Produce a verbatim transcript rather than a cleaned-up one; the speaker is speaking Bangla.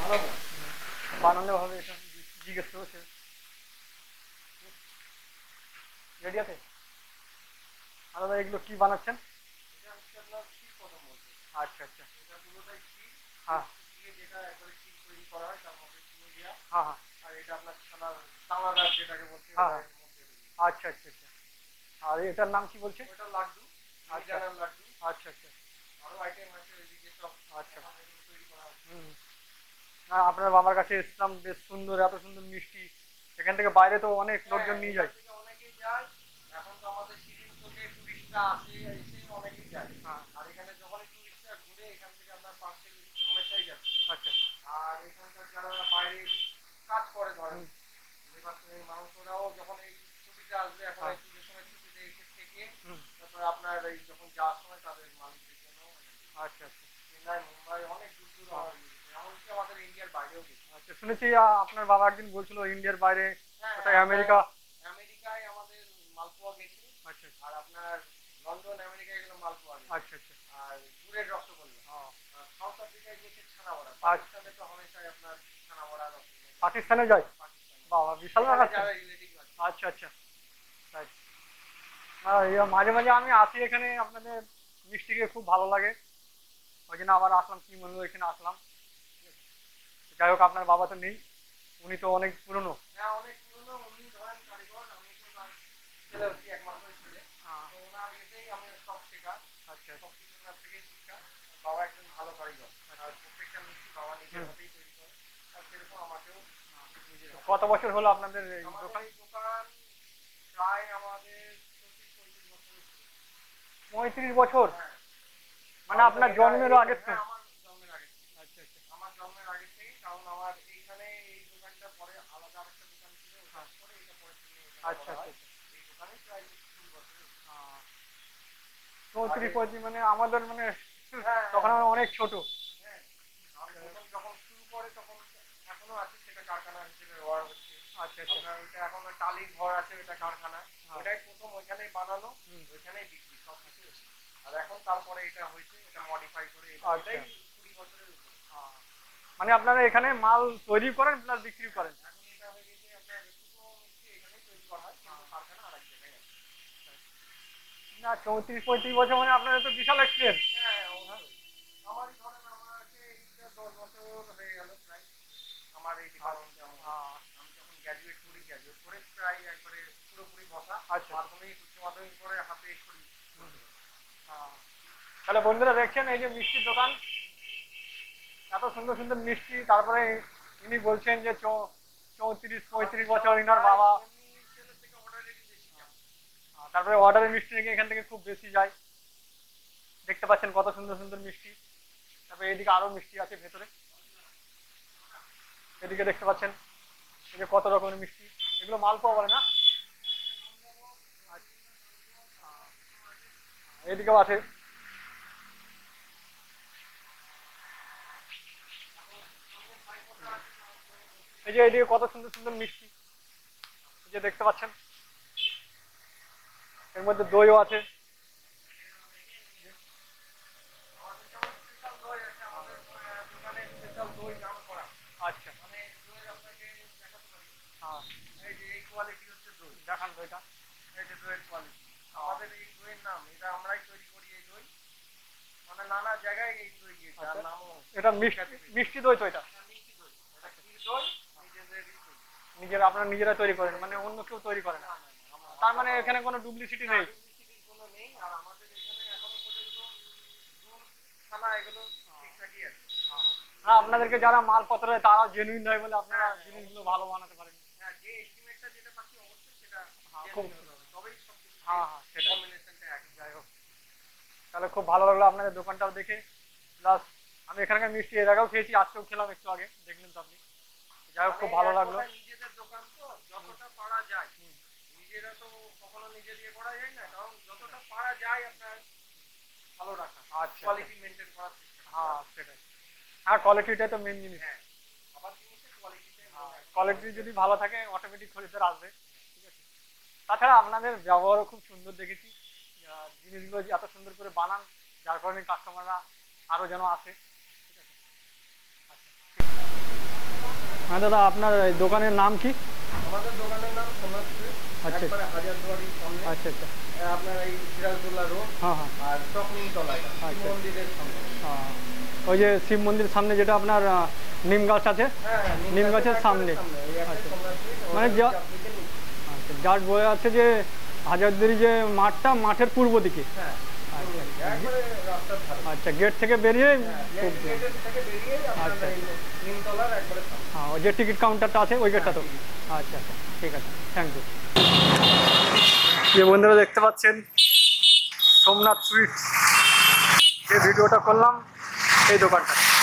বানাবো। বানানো হবে এটা জিজ্ঞেস করবো সে রেডি আছে। আলাদা এগুলো কি বানাচ্ছেন? এটা হচ্ছে আপনার ক্ষীর কদম বলতে। আচ্ছা আচ্ছা। এটা পুরোটাই ক্ষীর। হ্যাঁ দিয়ে যেটা একবারে ক্ষীর তৈরি করা হয় তার মধ্যে চিনি দেওয়া। হ্যাঁ হ্যাঁ আর এটা আপনার ছানার দানাদার যেটাকে বলছি হ্যাঁ ওটা হ্যাঁ এর মধ্যে ঢুকিয়ে। আচ্ছা আচ্ছা আচ্ছা। আর এটার নাম কি বলছে? ওটা লাড্ডু, আচ্ছা মিহিদানার লাড্ডু। আচ্ছা আচ্ছা আরো আইটেম আছে ওইদিকে সব আচ্ছা। এখন এগুলো তৈরি করা হচ্ছে। হুম। না আপনার বাবার কাছে এসলাম, বেশ সুন্দর, এত সুন্দর মিষ্টি। এখান থেকে বাইরে তো অনেক হ্যাঁ, লোকজন নিয়ে এখান যায়। থেকে অনেকেই যায়। এখন তো আমাদের সিরিজ থেকে টুরিস্টরা আসে, এসে অনেকেই যায়। হ্যাঁ আর এখানে যখনই টুরিস্টরা ঘুরে এখান থেকে আপনার পার্সেল হামেশাই যাচ্ছে। আচ্ছা আর এখানকার যারা বাইরে কাজ করে ধরেন হুম লেবার শ্রেণীর মানুষরাও যখন এই ছুটিতে আসবে এখন হ্যাঁ এই পুজোর সময় ছুটিতে এসে থেকে হুম তারপরে আপনার এই যখন যাওয়ার সময় তাদের মালিকদের জন্য আচ্ছা আচ্ছা চেন্নাই মুম্বাই অনেক দূর দূর হ্যাঁ আমার গেছে এমনকি আমাদের ইন্ডিয়ার বাইরেও গেছে। আচ্ছা। শুনেছি আ, আপনার বাবা একদিন বলছিল ইন্ডিয়ার বাইরে, হ্যাঁ হ্যাঁ কোথায় আপনার আমেরিকা। আমেরিকায় আমাদের মালপোয়া গেছে। আচ্ছা আর আপনার লন্ডন আমেরিকায় গেলে মালপোয়া গেছে। আচ্ছা আচ্ছা আর দূরের রসগোল্লা। ও আর সাউথ আফ্রিকায় গেছে ছানা বড়া। আচ্ছা। পাকিস্তানে তো হামেশাই আপনার ছানা বড়া রসগোল্লা। পাকিস্তানে যায়? পাকিস্তানে বাবা বিশাল এখানে ব্যাপার। যারা রিলেটিভ আছে। আচ্ছা আচ্ছা তাই। আর ইয়ে মাঝে মাঝে আমি আসি এখানে, আপনাদের মিষ্টি খেয়ে খুব ভালো লাগে, ওই জন্য আবার আসলাম, কি মনে হলো এখানে আসলাম। যাই হোক আপনার বাবা তো নেই, উনি তো অনেক পুরনো। হ্যাঁ অনেক পুরনো উনি ধরেন কারিগর আমি তো তার ছেলে হচ্ছি একমাত্র ছেলে। আহ, তো ওনার ইয়েতেই আমি সব শেখা আচ্ছা সব আচ্ছা কিছু ওনার থেকেই শিক্ষা। বাবা একজন ভালো কারিগর। আর আচ্ছা। প্রত্যেকটা মিষ্টি বাবা নিজের হুম। হাতেই তৈরি করে। আর সেরকম আমাকেও নিজের তো হাতে কত শেখানো। বছর হলো আপনাদের এই আমাদের দোকান? এই দোকান প্রায় আমাদের চৌত্রিশ পঁয়ত্রিশ বছর হচ্ছে। পঁয়ত্রিশ বছর? হ্যাঁ মানে কারণ আপনার এটা জন্মেরও এই আগের তো? হ্যাঁ আমার জন্মের আগে থেকে। আচ্ছা আচ্ছা আমার জন্মের আগে থেকে কারণ আমার এইখানে এই দোকানটা পরে আলাদা আরেকটা দোকান ছিল ওটার হ্যাঁ, পরে এটা পরে থেকে এখানে আচ্ছা করা আচ্ছা হয়। আচ্ছা। এই দোকানে প্রায় কুড়ি বছরের। আহ, চৌত্রিশ আগে পঁয়ত্রিশ মানে আমাদের মানে হ্যাঁ তখন হ্যাঁ আমরা অনেক ছোট। হ্যাঁ আর প্রথম যখন শুরু করে তখন এখনো আছে সেটা কারখানা হিসেবে ব্যবহার হচ্ছে। আচ্ছা আচ্ছা আপনার ওইটা এখন ওই টালির ঘর আছে ওইটা কারখানা। হ্যাঁ ওইটাই প্রথম ওইখানেই বানানো হুম ওইখানেই বিক্রি সব কিছু। আর এখন তারপরে এটা হয়েছে এটা মডিফাই করে এটা আচ্ছা। এটাই কুড়ি বছরের উপরে। আহ, মানে আপনারা এখানে মাল তৈরি করেন প্লাস বিক্রি হ্যাঁ করেন? এখন এটা হয়ে গেছে আপনার শুকনো মিষ্টি এখানেই তৈরি করা হয় কিন্তু কারখানা আরেক জায়গায় আছে। না চৌত্রিশ পঁয়ত্রিশ বছর মানে আপনাদের তো বিশাল এক্সপিরিয়েন্স। হ্যাঁ অবশ্যই আমারই ধরেন আমাকে এইটা দশ বছর হয়ে গেল প্রায় আমার এই ডিপার্টমেন্টে আমার। আমি যখন গ্র্যাজুয়েট করি গ্র্যাজুয়েট করে প্রায় একবারে পুরোপুরি বসা আচ্ছা মাধ্যমিক উচ্চ মাধ্যমিক করে হাতে করি। আহ, তাহলে বন্ধুরা দেখছেন এই যে মিষ্টির দোকান, এত সুন্দর সুন্দর মিষ্টি, তারপরে ইনি বলছেন যে চৌ- চৌত্রিশ পঁয়ত্রিশ বছর ইনার বাবা। এমনি ছেলে থেকে অর্ডারেরই বেশি চাপ। আহ, তারপরে অর্ডারের মিষ্টি নাকি এখান থেকে খুব বেশি যায়। দেখতে পাচ্ছেন কত সুন্দর সুন্দর মিষ্টি। তারপরে এদিকে আরো মিষ্টি আছে ভেতরে, এদিকে দেখতে পাচ্ছেন এই যে কত রকমের মিষ্টি। এগুলো মালপোয়া বলে না? আচ্ছা, এদিকেও আছে। এই যে এদিকে কত সুন্দর সুন্দর মিষ্টি, এই যে দেখতে পাচ্ছেন, এর মধ্যে দইও আছে। আমাদের যেমন স্পেশাল দই আছে আমাদের আহ, দোকানে স্পেশাল দই নাম করা। আচ্ছা মানে দই আপনাকে দেখাতে পারি। হ্যাঁ এই যে এই কোয়ালিটি হচ্ছে দই। দেখান দইটা। এই যে দইয়ের কোয়ালিটি আমাদের এই দইয়ের নাম এটা আমরাই তৈরি করি এই দই। মানে নানা জায়গায় এই দই গিয়েছে আর আচ্ছা নামও এটা সুখ্যাতি মিষ্টি পেয়েছে। মিষ্টি দই তো এটা? এটা মিষ্টি দই এটা ক্ষীর দই নিজেদেরই তৈরি। নিজেরা আপনারা নিজেরা তৈরি করেন মানে অন্য কেউ তৈরি করে না? না না না আমরা তার আমরা মানে এখানে কোনো ডুপ্লিসিটি না নেই? ডুপ্লিসিটির কোনো নেই আর আমাদের এখানে এখনো পর্যন্ত দুধ ছানা এগুলো ঠিকঠাকই আছে। না আপনাদেরকে যারা মালপত্র দেয় তারা জেনুইন দেয় বলে আপনারা হ্যাঁ হ্যাঁ জিনিসগুলো অবশ্যই ভালো অবশ্যই। বানাতে পারেন। হ্যাঁ যে এস্টিমেটটা যেটা পাচ্ছি অবশ্যই সেটা হ্যাঁ খুব জেনুইন হতে হবে তবেই সব কিছু হ্যাঁ হ্যাঁ সেটাই। কম্বিনেশনটা এক। যাই হোক, তাহলে খুব ভালো লাগলো আপনাদের দোকানটাও দেখে, প্লাস আমি এখানকার মিষ্টি এর আগেও খেয়েছি, আজকেও খেলাম একটু আগে, দেখলেন তো আপনি। যাই হোক মানে খুব ভালো এক লাগলো। কথায় নিজেদের দোকান তো যতটা পারা যায় নিজেরা তো কখনো নিজে দিয়ে করা যায় না কারণ যতটা পারা যায় আপনার ভালো রাখা আচ্ছা আচ্ছা কোয়ালিটি মেনটেন করার চেষ্টা করা। হ্যাঁ সেটাই। হ্যাঁ কোয়ালিটিটাই তো মেন জিনিস। হ্যাঁ আবার জিনিসের কোয়ালিটিটাই হ্যাঁ মনে হয়। কোয়ালিটি যদি ভালো থাকে অটোমেটিক খরিদ্দার আসবে। ঠিক আছে। তাছাড়া আপনাদের ব্যবহারও খুব সুন্দর দেখেছি, আহ, জিনিসগুলো যে এত সুন্দর করে বানান, যার কারণে কাস্টমাররা আরো যেন আসে। ঠিক আছে। আচ্ছা। হ্যাঁ দাদা, আপনার এই দোকানের নাম কি? আমাদের দোকানের নাম সোমনাথ সুইট, আচ্ছা একবারে হাজারদুয়ারির সামনে। আচ্ছা আচ্ছা। আহ, আপনার এই সিরাজদৌল্লা রোড হ্যাঁ হ্যাঁ। আর চকনি তলায় আচ্ছা। মন্দিরের সামনে। আহ, ওই যে শিব মন্দিরের সামনে যেটা আপনার আহ, নিম গাছ আছে। হ্যাঁ হ্যাঁ, নিম গাছের সামনে। এই একটা আচ্ছা। সোমনাথ সুইট, মানে ওটা যা হচ্ছে আপনি যে নিচে। আচ্ছা, যার বয়ে আছে যে হাজারদুয়ারি যে মাঠটা, মাঠের পূর্ব দিকে। হ্যাঁ, আচ্ছা। একবারে রাস্তার ধারে। আচ্ছা, গেট থেকে বেরিয়ে হ্যাঁ, খুব গেটের থেকে বেরিয়ে আপনার আচ্ছা। এই নিমতলার একবারে সামনে। হ্যাঁ, ওই যে টিকিট কাউন্টারটা আছে ওই গেটটা তো। হ্যাঁ, আচ্ছা আচ্ছা, ঠিক আছে, থ্যাংক ইউ। যে বন্ধুরা দেখতে পাচ্ছেন সোমনাথ সুইটস, যে ভিডিওটা করলাম এই দোকানটা।